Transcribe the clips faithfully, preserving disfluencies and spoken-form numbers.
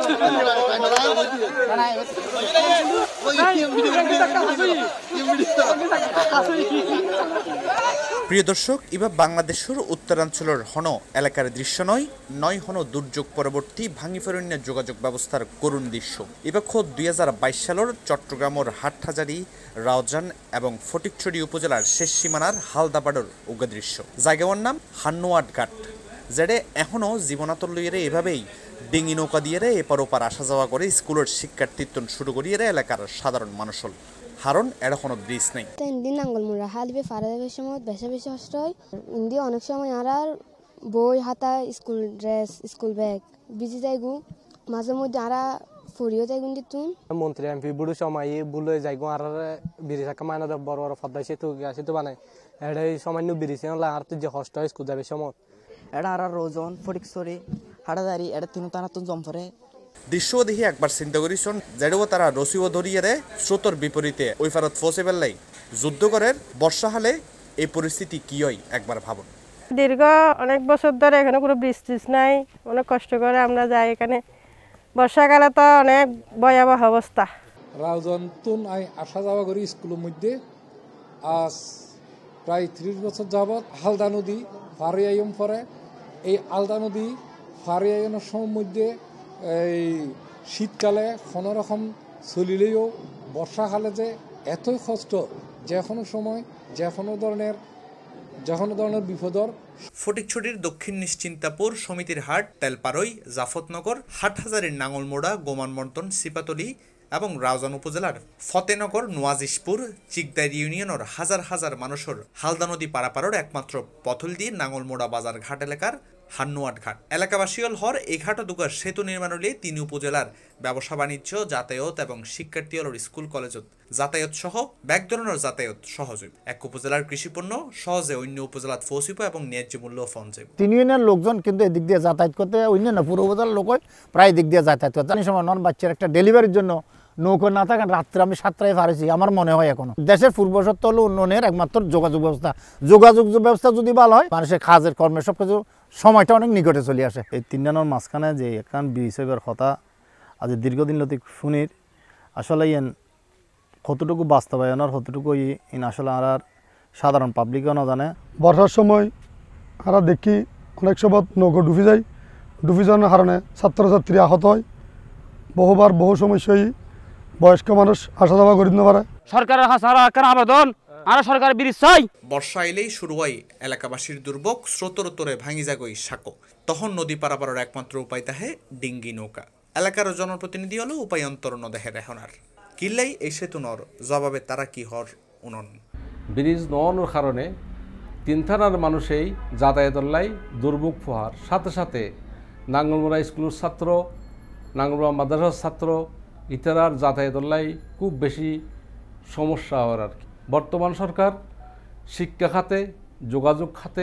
প্রিয় দর্শক, এবার বাংলাদেশের উত্তরাঞ্চলের হন এলাকার দৃশ্য নয় নয় হন দুর্যোগ পরবর্তী ভাঙিফেরণ্য যোগাযোগ ব্যবস্থার করুণ দৃশ্য। এবার খোদ দুই হাজার বাইশ সালের চট্টগ্রামের হাটহাজারী, রাউজান এবং ফটিকছড়ি উপজেলার শেষ সীমানার হালদাবাড়ের উগা দৃশ্য। জায়গার নাম হান্নুয়াট ঘাট, যেটা এখনও জীবনাতর লইয়ে এভাবেই ডিঙি নৌকা দিয়ে এপার ওপার আসা যাওয়া করে স্কুলের শিক্ষার্থীত্ব শুরু করিয়ে এলাকার সাধারণ মানুষ। কারণ এটা কোনো ব্রিজ নেই। ইন্দি নাঙ্গলমুড়া হালবে ফারাদের সময় বেশি বেশি কষ্ট হয়। ইন্দি অনেক সময় আর বই হাতা, স্কুল ড্রেস, স্কুল ব্যাগ ভিজে যাইগু, মাঝে মধ্যে আরা ফুরিও যাইগুন দিতুন। মন্ত্রী এমপি বুড়ো সময় বুলে যাইগু আর বিড়ি থাকা মাইনা বড় বড় ফদ্দা সেতু সেতু বানায় এটা সামান্য বিড়ি আর তো যে কষ্ট হয় স্কুল যাবে সময় এটা আর রোজন ফটিকছড়ি হাটাদারি এটা তিন টানা তুন জম পরে দৃশ্য দেখি একবার চিন্তা করিছন, যেটাও তারা রসিও ধরিয়ে রে স্রোতর বিপরীতে ওই ফারত ফসে পেলাই যুদ্ধ করেন। বর্ষা হলে এই পরিস্থিতি কি হয় একবার ভাবুন। দীর্ঘ অনেক বছর ধরে এখানে কোনো ব্রিজ টিজ নাই, অনেক কষ্ট করে আমরা যাই এখানে। বর্ষাকালে তো অনেক ভয়াবহ অবস্থা। রাউজন তুন আই আসা যাওয়া করি স্কুলের মধ্যে আজ প্রায় ত্রিশ বছর যাবৎ হালদা নদী ফারিয়াইম পরে। এই আলদা নদী ফারিয়াইনের সময় মধ্যে এই শীতকালে কোনো রকম চলিলেও বর্ষাকালে যে এতই কষ্ট, যে কোনো সময় যে কোনো ধরনের যে কোনো ধরনের বিপদর। ফটিকছড়ির দক্ষিণ নিশ্চিন্তাপুর, সমিতির হাট, তেলপাড়ই, জাফতনগর, হাটহাজারীর নাঙ্গলমোড়া, গোমানমর্দন, সিপাতলি এবং রাউজান উপজেলার ফতেনগর, নোয়াজিশপুর, চিকদার ইউনিয়নের হাজার হাজার মানুষের হালদা নদী পারাপারের একমাত্র পথল দিয়ে নাঙ্গলমোড়া বাজার ঘাট এলাকার হান্নুয়াট ঘাট। এলাকাবাসী হর এই ঘাট দুগার সেতু নির্মাণ হলে তিন উপজেলার ব্যবসা বাণিজ্য, যাতায়াত এবং শিক্ষার্থী হলের স্কুল কলেজত যাতায়াত সহ ব্যাগ ধরনের যাতায়াত সহজ। এক উপজেলার কৃষিপণ্য সহজে অন্য উপজেলাত পৌঁছিব এবং ন্যায্য মূল্য পাওয়া যাবে। তিন ইউনিয়নের লোকজন কিন্তু এদিক দিয়ে যাতায়াত করতে, অন্য না পুরো উপজেলার লোক প্রায় দিক দিয়ে যাতায়াত করতে। জানি সময় নন বাচ্চার একটা ডেলিভারির জন্য নৌকো না থাকেন, রাত্রে আমি সাতটায় পারেছি আমার মনে হয়। এখনো দেশের পূর্বশর্ত হলো উন্নয়নের একমাত্র যোগাযোগ ব্যবস্থা। যোগাযোগ ব্যবস্থা যদি ভালো হয়, মানুষের কাজের কর্মের সব কিছু সময়টা অনেক নিকটে চলে আসে। এই তিনজনের মাঝখানে যে একখান ব্রিজ হইবার কথা আজ দীর্ঘদিন লতি শুনির, আসলে ইয়েন কতটুকু বাস্তবায়নের কতটুকু ইন আসলে আর সাধারণ পাবলিকও না জানে। বর্ষার সময় আমরা দেখি অনেক সময় নৌকো ডুবে যায়, ডুবে যাওয়ার কারণে ছাত্রছাত্রী আহত হয়। বহুবার বহু সমস্যায় বয়স্ক মানুষ আসা যাওয়া করে দিতে পারে। সরকারের কাছে আবেদন, আর সরকার ব্রিজ চাই। বর্ষা এলেই শুরু হয় এলাকাবাসীর দুর্ভোগ। স্রোতর তোরে ভাঙি যাগই সাঁকো, তখন নদী পারাপারের একমাত্র উপায় তাহে ডিঙ্গি নৌকা। এলাকার জনপ্রতিনিধি হলো উপায়ন্তর নদেহে রেহনার কিল্লাই এই সেতু নর জবাবে তারা কি হর উনন। ব্রিজ নওয়ানোর কারণে তিন থানার মানুষেই যাতায়াতের লাই দুর্ভোগ পোহার সাথে সাথে নাঙ্গলমোড়া স্কুলের ছাত্র, নাঙ্গলমোড়া মাদ্রাসার ছাত্র ইতারার যাতায়াতের লাই খুব বেশি সমস্যা হওয়ার আর কি। বর্তমান সরকার শিক্ষা খাতে, যোগাযোগ খাতে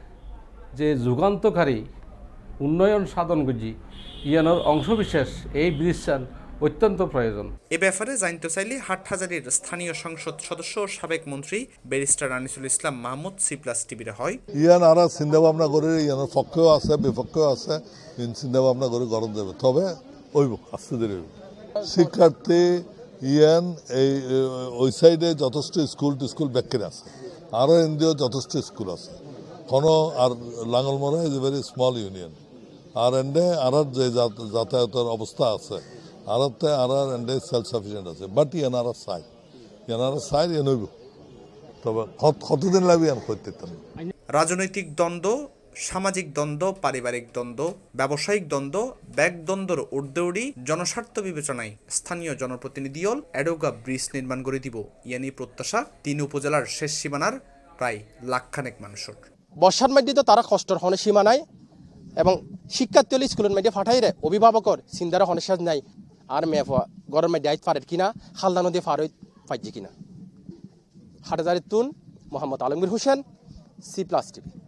যে যুগান্তকারী উন্নয়ন সাধন গুজি ইয়ানোর অংশবিশেষ এই ব্রিজ অত্যন্ত প্রয়োজন। এ ব্যাপারে জানতে চাইলে হাটহাজারীর স্থানীয় সংসদ সদস্য সাবেক মন্ত্রী barrister Anisul Islam Mahmud C plus টিভির হয়, ইয়ান আর চিন্তা ভাবনা করে ইয়ানোর পক্ষেও আছে বিপক্ষেও আছে, চিন্তা ভাবনা করে গরম দেবে, তবে ওইব আস্তে ধীরে শিক্ষার্থী ইয়ান এই ওই সাইডে যথেষ্ট স্কুল টিস্কুল ব্যাকের আছে, আরও এনদিও যথেষ্ট স্কুল আছে। কোনো আর Langalmora is a very small union. আর এন্ডে আর যে যাতায়াতের অবস্থা আছে আরতে আর এন্ডে সেলফ সাফিসিয়েন্ট আছে, বাট ইয়ান আর সাইড ইয়ান আর সাইড ইয়ান হইব, তবে কতদিন লাগবে ইয়ান করতে। রাজনৈতিক দ্বন্দ্ব, সামাজিক দ্বন্দ্ব, পারিবারিক দ্বন্দ্ব, ব্যবসায়িক দ্বন্দ্ব, ব্যাগ দ্বন্দ্বর ঊর্ধ্বে জনস্বার্থ বিবেচনায় স্থানীয় জনপ্রতিনিধি হল এডোগা ব্রিজ নির্মাণ করে দিব ইয়ানি প্রত্যাশা তিন উপজেলার শেষ সীমানার প্রায় লাখখানেক মানুষের। বর্ষার মধ্যে তো তারা কষ্টর হনে সীমা নাই এবং শিক্ষার্থী হলে স্কুলের মধ্যে ফাটাই রে অভিভাবকর চিন্তার হনে সাজ নাই। আর মেয়ে গরমের মধ্যে আইত পারে কিনা, হালদা নদী ফার পাইছে কিনা। হাটহাজারীর তুন Mohammad Alamgir Hossain, C plus TV.